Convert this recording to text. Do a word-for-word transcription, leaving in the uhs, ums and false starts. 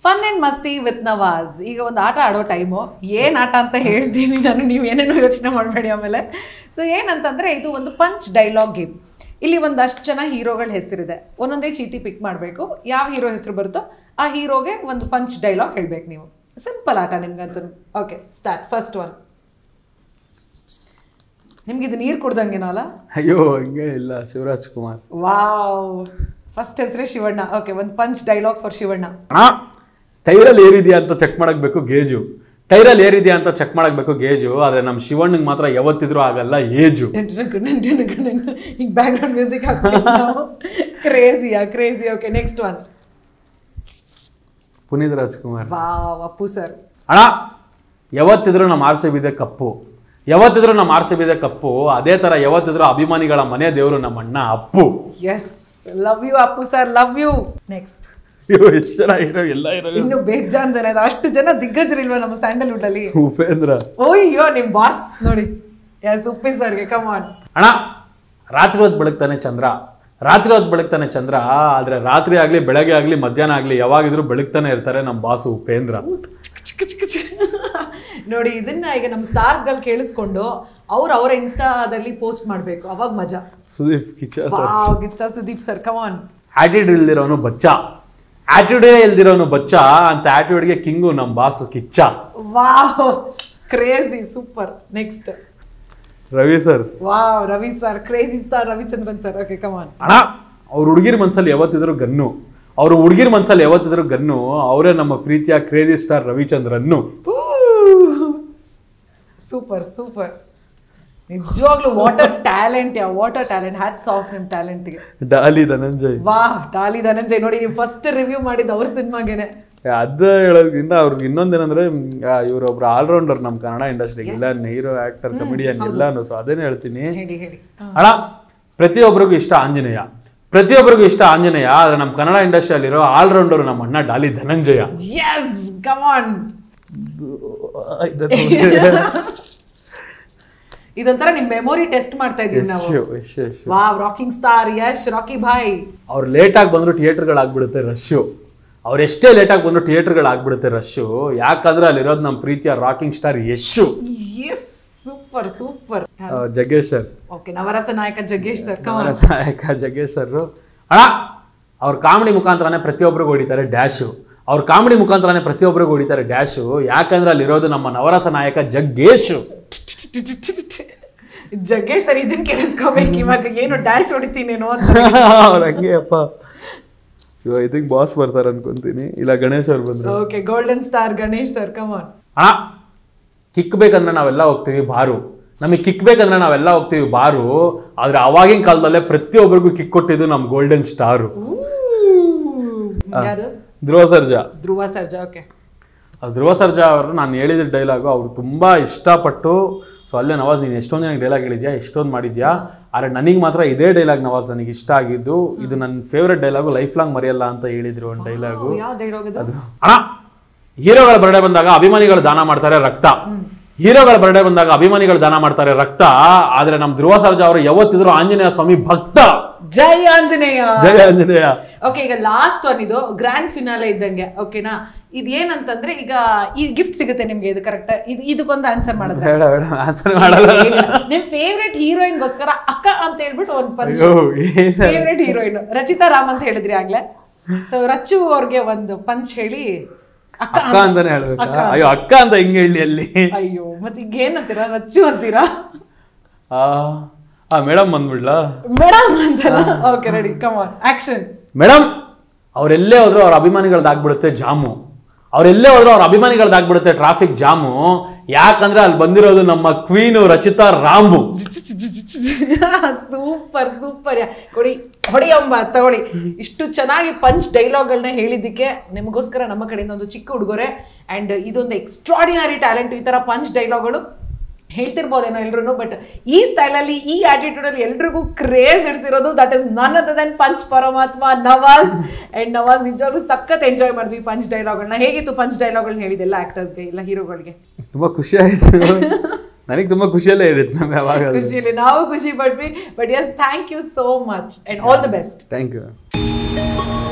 Fun and ಮಸ್ತಿ with Nawaz. ಈಗ ಒಂದು ಆಟ ಆಡೋ ಟೈಮು. ಏನು ಆಟ ಅಂತ ಹೇಳ್ತೀನಿ ನಾನು, ನೀವು ಏನೇನೋ ಯೋಚನೆ ಮಾಡಬೇಡಿ ಆಮೇಲೆ. ಸೊ ಏನಂತಂದರೆ ಇದು ಒಂದು ಪಂಚ್ ಡೈಲಾಗ್ ಗೇಮ್. ಇಲ್ಲಿ ಒಂದಷ್ಟು ಜನ ಹೀರೋಗಳ ಹೆಸರಿದೆ, ಒಂದೊಂದೇ ಚೀಟಿ ಪಿಕ್ ಮಾಡಬೇಕು. ಯಾವ ಹೀರೋ ಹೆಸರು ಬರುತ್ತೋ ಆ ಹೀರೋಗೆ ಒಂದು ಪಂಚ್ ಡೈಲಾಗ್ ಹೇಳಬೇಕು ನೀವು. ಸಿಂಪಲ್ ಆಟ ನಿಮ್ಗಂತೂ. Okay, start. First one. ನಿಮ್ಗೆ ಇದು ನೀರು ಕುಡ್ದಂಗೆನಲ್ಲ? ಅಯ್ಯೋ ಹಂಗೆ ಇಲ್ಲ, ಶಿವರಾಜ್ ಕುಮಾರ್. ವಾವ್, ಫಸ್ಟ್ ಹೆಸರೇ ಶಿವಣ್ಣ. ಓಕೆ, ಒಂದು ಪಂಚ್ ಡೈಲಾಗ್ ಫಾರ್ ಶಿವಣ್ಣ. ಟೈರಲ್ಲಿ ಏರಿದೆಯಾ ಅಂತ ಚೆಕ್ ಮಾಡಬೇಕು ಗೇಜು. ಟೈರಲ್ಲಿ ಏರಿದೆಯಾ ಅಂತ ಚೆಕ್ ಮಾಡಬೇಕು ಗೇಜು. ಆದ್ರೆ ನಮ್ಮ ಶಿವಣ್ಣಗೆ ಮಾತ್ರ ಯಾವತ್ತಿದ್ರು ಆಗಲ್ಲ ಏಜು. ಈಗ ಬ್ಯಾಕ್ ಗ್ರೌಂಡ್ ಮ್ಯೂಸಿಕ್ ಹಾಕ್ಬೇಕು. ಕ್ರೇಜಿಯಾ crazy. Okay, next one. Puneeth Rajkumar. Wow, Appu sir. ಅಣ್ಣ ಯಾವತ್ತಿದ್ರು ನಮ್ಮ ಆರ್ ಸಿ ಬಿದೆ ಕಪ್ಪು, ಯಾವತ್ತಿದ್ರು ನಮ್ಮ ಆರ್ ಸಿ ಬಿದೆ ಕಪ್ಪು. ಅದೇ ತರ ಯಾವತ್ತಿದ್ರು ಅಭಿಮಾನಿಗಳ ಮನೆ ದೇವರು ನಮ್ಮ ಅಣ್ಣ Appu. Yes, love you Appu sir, love you. Next. ಎಷ್ಟು ಜನ ಹೀರೋ, ಎಲ್ಲ ಹೀರೋ. ಇನ್ನು ಬೇಜಾನ್ ಜನ ಇದೆ. ಅಷ್ಟು ಜನ ದಿಗ್ಗಜರಿಲ್ವಾ ನಮ್ಮ ಸ್ಯಾಂಡಲ್ವುಡ್ ಅಲ್ಲಿ? ಉಪೇಂದ್ರ. ಓಯ್ಯೋ, ನಿಮ್ ಬಾಸ್ ನೋಡಿ. ಎಸ್, ಉಪ್ಪಿ ಸರ್ಗೆ. Come on. ಅಣ್ಣ ರಾತ್ರಿ ಹೊತ್ತು ಬೆಳಗ್ತಾನೆ ಚಂದ್ರ, ರಾತ್ರಿ ಹೊತ್ತು ಬೆಳಗ್ತಾನೆ ಚಂದ್ರ. ಆದ್ರೆ ರಾತ್ರಿ ಆಗ್ಲಿ ಬೆಳಗ್ಗೆ ಆಗ್ಲಿ ಮಧ್ಯಾಹ್ನ ಆಗ್ಲಿ ಯಾವಾಗಿದ್ರು ಬೆಳಗ್ತಾನೆ ಇರ್ತಾರೆ ನಮ್ಮ ಬಾಸು ಉಪೇಂದ್ರ. ನೋಡಿ, ಇದನ್ನ ಈಗ ನಮ್ಮ ಸ್ಟಾರ್ಸ್ ಗಳು ಕೇಳಿಸ್ಕೊಂಡು ಅವ್ರು ಅವರ ಇನ್ಸ್ಟಾದಲ್ಲಿ ಪೋಸ್ಟ್ ಮಾಡ್ಬೇಕು, ಅವಾಗ ಮಜಾ. Sudeep Kiccha. Wow, Kiccha Sudeep sir. Come on. Attitude ಇಲ್ದಿರೋನು ಬಚ್ಚ, ಆಟಿಟ್ಯೂಡೇ ಇಲ್ದಿರೋನು ಬಚ್ಚ ಅಂತ ಆಟಿಟ್ಯೂಡ್ಗೆ ಕಿಂಗು ನಮ್ಮ boss Kiccha. Wow, crazy, super. Next. Ravi sir. Wow, Ravi sir, crazy star Ravichandran sir. Okay, come on. ಅಣ್ಣ ಅವ್ರ ಹುಡುಗಿರ್ ಮನ್ಸಲ್ಲಿ ಯಾವತ್ತಿದ್ರು ಗನ್ನು, ಅವ್ರ ಹುಡುಗಿರ್ ಮನ್ಸಲ್ಲಿ ಯಾವತ್ತಿದ್ರು ಗನ್ನು. ಅವರೇ ನಮ್ಮ ಪ್ರೀತಿಯ ಕ್ರೇಜಿ ಸ್ಟಾರ್ ರವಿಚಂದ್ರನ್ನು. ಸೂಪರ್ ಸೂಪರ್, ನಿಜವಾಗ್ಲೂ ವಾಟರ್ ಟ್ಯಾಲೆಂಟ್. ಯಾವ ವಾಟರ್ ಟ್ಯಾಲೆಂಟ್. ಹ್ಯಾಟ್ಸ್ ಆಫ್ ನಿಮ್ ಟ್ಯಾಲೆಂಟ್ಗೆ. ಡಾಲಿ ಧನಂಜಯ್. ವಾಹ್, ಡಾಲಿ ಧನಂಜಯ್. ನೋಡಿ, ನೀವು ಫಸ್ಟ್ ರಿವ್ಯೂ ಮಾಡಿದ್ದು ಅವ್ರ ಸಿನಿಮಾಗೆನೆ. ಅದ ಹೇಳೋದ್ರಿಂದ ಅವ್ರಿಗೆ ಇನ್ನೊಂದೇನಂದ್ರೆ ಇವ್ರು ಒಬ್ರು ಆಲ್ರೌಂಡರ್ ನಮ್ಮ ಕನ್ನಡ ಇಂಡಸ್ಟ್ರಿಗೆ. ಇಲ್ಲ ಹೀರೋ, ಆಕ್ಟರ್, ಕಮಿಡಿಯನ್ ಎಲ್ಲಾನು. ಸೊ ಅದೇನು ಹೇಳ್ತೀನಿ ಅಣ್ಣ, ಪ್ರತಿಯೊಬ್ಬರಿಗೂ ಇಷ್ಟ ಆಂಜನೇಯ, ಪ್ರತಿಯೊಬ್ಬರಿಗೂ ಇಷ್ಟ ಆಂಜನೇಯ. ಆದ್ರೆ ನಮ್ಮ ಕನ್ನಡ ಇಂಡಸ್ಟ್ರಿಯಲ್ಲಿರೋ ಆಲ್ರೌಂಡರ್ ನಮ್ಮ ಅಣ್ಣ Daali Dhananjaya. Yes, come on. ಇದೊಂಥರ ನಿಮ್ ಮೆಮೊರಿ ಟೆಸ್ಟ್ ಮಾಡ್ತಾ ಇದೀವಿ ನಾವು. Wow, rocking star Yash, Rocky Bhai. ಅವ್ರು ಲೇಟ್ ಆಗಿ ಬಂದ್ರು ಥಿಯೇಟರ್ಗಳಾಗ್ಬಿಡುತ್ತೆ ರಶ್ಶು. ಅವ್ರು ಎಷ್ಟೇ ಲೇಟ್ ಆಗಿ ಬಂದ್ರು ಥಿಯೇಟರ್ಗಳಾಗ್ಬಿಡುತ್ತೆ ರಶ್ಶು. ಯಾಕಂದ್ರೆ ಅಲ್ಲಿರೋದು ನಮ್ಮ ಪ್ರೀತಿಯ rocking star Yashu. Yes, super super. Jaggesh sir. Okay, ನವರಸ ನಾಯಕ ಜಗ್ಗೇಶ್ ಸರ್. ನವರಸ ನಾಯಕ ಜಗ್ಗೇಶ್ ಸರ್. ಅಣ್ಣ ಅವ್ರ ಕಾಮಿಡಿ ಮುಖಾಂತರನೇ ಪ್ರತಿಯೊಬ್ಬರಿಗೂ ಹೊಡಿತಾರೆ ಡ್ಯಾಶು. ಅವ್ರ ಕಾಮಿಡಿ ಮುಖಾಂತರನೇ ಪ್ರತಿಯೊಬ್ಬರಿಗೂ ಹೊಡಿತಾರೆ ಡ್ಯಾಶು. ಯಾಕಂದ್ರೆ ಅಲ್ಲಿರೋದು ನಮ್ಮ ನವರಸ ನಾಯಕ ಜಗ್ಗೇಶು. ಜಗ್ಗೇಶ್ ಸರ್, ಇದನ್ನ ಕೇಳಿಸ್ಕೋಬೇಕು ಇವಾಗ. ಏನು ಡ್ಯಾಶ್ ಹೊಡಿತೀನೇನೋ ಅಂತ. ಅವ್ರ ಹಂಗೆ ಅಪ್ಪ. ಇವಾಗ ಇದಕ್ಕೆ ಬಾಸ್ ಬರ್ತಾರೆ ಅನ್ಕೊಂತೀನಿ. ಇಲ್ಲ ಗಣೇಶ್ ಅವ್ರು ಬಂದ್ರು. Okay, golden star Ganesh sir. Come on. ಅಣ್ಣ ಕಿಕ್ ಬೇಕಂದ್ರೆ ನಾವೆಲ್ಲ ಹೋಗ್ತೀವಿ ಬಾರು. ನಮಗೆ ಕಿಕ್ ಬೇಕಂದ್ರೆ ನಾವೆಲ್ಲ ಹೋಗ್ತೀವಿ ಬಾರು. ಆದ್ರೆ ಅವಾಗಿನ ಕಾಲದಲ್ಲೇ ಪ್ರತಿಯೊಬ್ಬರಿಗೂ ಕಿಕ್ ಕೊಟ್ಟಿದ್ದು ನಮ್ಮ golden star Dhruva Sarja. Dhruva Sarja. Okay, Dhruva Sarja ಅವರು ನಾನು ಹೇಳಿದ ಡೈಲಾಗು ಅವ್ರು ತುಂಬಾ ಇಷ್ಟಪಟ್ಟು. ಸೊ ಅಲ್ಲೇ ನವಾಜ್, ನೀನು ಎಷ್ಟೊಂದು ನನಗೆ ಡೈಲಾಗ್ ಹೇಳಿದ್ಯಾ, ಎಷ್ಟೊಂದು ಮಾಡಿದ್ಯಾ. ಆದರೆ ನನಗೆ ಮಾತ್ರ ಇದೇ ಡೈಲಾಗ್ ನವಾಜ್ ನನಗೆ ಇಷ್ಟ ಆಗಿದ್ದು. ಇದು ನನ್ನ ಫೇವ್ರೆಟ್ ಡೈಲಾಗು, ಲೈಫ್ ಲಾಂಗ್ ಮರೆಯಲ್ಲ ಅಂತ ಹೇಳಿದ್ರು ಒಂದು ಡೈಲಾಗು. ಅದು ಅಣ್ಣ, ಹೀರೋಗಳ ಬರ್ಡೇ ಬಂದಾಗ ಅಭಿಮಾನಿಗಳು ದಾನ ಮಾಡ್ತಾರೆ ರಕ್ತ, ಹೀರೋಗಳ ಬರ್ಡೇ ಬಂದಾಗ ಅಭಿಮಾನಿಗಳು ದಾನ ಮಾಡ್ತಾರೆ ರಕ್ತ. ಆದ್ರೆ ನಮ್ ಧ್ರುವ ಸರ್ಜಾ ಅವರು ಯಾವತ್ತಿದ್ರು ಆಂಜನೇಯ ಸ್ವಾಮಿ ಭಕ್ತ. ಜೈ ಆಂಜನೇಯ, ಜೈ ಆಂಜನೇಯ. ಓಕೆ, ಈಗ ಲಾಸ್ಟ್ ಒನ್. ಇದು ಗ್ರ್ಯಾಂಡ್ ಫಿನಾಲೆ ಇದ್ದಂಗೆ. ಓಕೆನಾ? ಇದು ಏನಂತಂದ್ರೆ ಈಗ ಈ ಗಿಫ್ಟ್ ಸಿಗುತ್ತೆ ನಿಮ್ಗೆ. ಇದು ಕರೆಕ್ಟ್? ಇದು ಇದಕ್ಕೊಂದು ಆನ್ಸರ್ ಮಾಡಿದ್ರೆ ಆನ್ಸರ್ ಮಾಡಲ್ಲ. ನಿಮ್ ಫೇವ್ರೆಟ್ ಹೀರೋಯಿನ್ ಗೋಸ್ಕರ ಅಕ್ಕ ಅಂತ ಹೇಳ್ಬಿಟ್ಟು ಒಂದು punch. Favourite heroine Rachita Ram ಅಂತ ಹೇಳಿದ್ರಿ ಆಗ್ಲೇ. ಸೊ ರಚ್ಚು ಅವ್ರಿಗೆ ಒಂದು ಪಂಚ್ ಹೇಳಿ ಅಕ್ಕ ಅಂತಾನೆ ಹೇಳ್ಬೇಕಾ? ಅಯ್ಯೋ, ಅಕ್ಕ ಅಂತ ಹೆಂಗೆ ಹೇಳಿ ಅಲ್ಲಿ? ಅಯ್ಯೋ, ಮತ್ತೆ ಈಗ ಏನಂತೀರಾ? ರಚ್ಚು ಅಂತೀರಾ? ಆ ಮೇಡಮ್ ಬಂದ್ಬಿಡ್ಲಾ? ಮೇಡಮ್ ಅಂತ. Okay, ready, come on, action. Madam ಅವ್ರೆಲ್ಲೇ ಹೋದ್ರು ಅವ್ರ ಅಭಿಮಾನಿಗಳದ್ದಾಗ್ಬಿಡುತ್ತೆ ಜಾಮು. ಅವ್ರೆಲ್ಲೇ ಹೋದ್ರು ಅವ್ರ ಅಭಿಮಾನಿಗಳದ್ದಾಗ್ಬಿಡುತ್ತೆ ಟ್ರಾಫಿಕ್ ಜಾಮು. ಯಾಕಂದ್ರೆ ಅಲ್ಲಿ ಬಂದಿರೋದು ನಮ್ಮ queen Rachita Ram. Super super. ಕೊಡಿ, ಹೊಡಿ ಅಂಬ, ತಗೊಳ್ಳಿ. ಇಷ್ಟು ಚೆನ್ನಾಗಿ ಪಂಚ್ ಡೈಲಾಗ್ಗಳನ್ನ ಹೇಳಿದ್ದಕ್ಕೆ ನಿಮಗೋಸ್ಕರ ನಮ್ಮ ಕಡೆಯಿಂದ ಒಂದು ಚಿಕ್ಕ ಉಡುಗೊರೆ. ಅಂಡ್ ಇದೊಂದು ಎಕ್ಸ್ಟ್ರಾಡಿನರಿ ಟ್ಯಾಲೆಂಟ್. ಈ ತರ ಪಂಚ್ ಡೈಲಾಗ್ಗಳು ಹೇಳ್ತಿರ್ಬೋದೇನೋ ಎಲ್ರು, ಬಟ್ ಈ ಸ್ಟೈಲಲ್ಲಿ, ಈ ಆಟಿಟ್ಯೂಡ್ ಅಲ್ಲಿ ಎಲ್ರಿಗೂ ಕ್ರೇಜ್ ಇಡ್ಸಿರೋದು that is none other than punch Paramatma Nawaz. And Nawaz ನಿಜವಾಗ್ಲೂ ಸಖತ್ ಎಂಜಾಯ್ ಮಾಡಿದ್ವಿ ಪಂಚ್ ಡೈಲಾಗ್ಗಳನ್ನ. ಹೇಗಿತ್ತು ಪಂಚ್ ಡೈಲಾಗ್ಗಳನ್ನ ಹೇಳಿದೆಲ್ಲ ಆಕ್ಟರ್ಸ್ಗೆ, ಇಲ್ಲ ಹೀರೋಗಳಿಗೆ? ತುಂಬಾ ಖುಷಿ ಆಯ್ತು. ನನಗೆ ತುಂಬಾ ಖುಷಿಯಲ್ಲೇ ಇರುತ್ತೆ ಮ್ಯಾಮ್. ಯಾವಾಗ ಖುಷಿಯಲ್ಲಿ ನಾವು ಖುಷಿ ಪಟ್ವಿ. But yes, thank you so much and all the best. Thank you.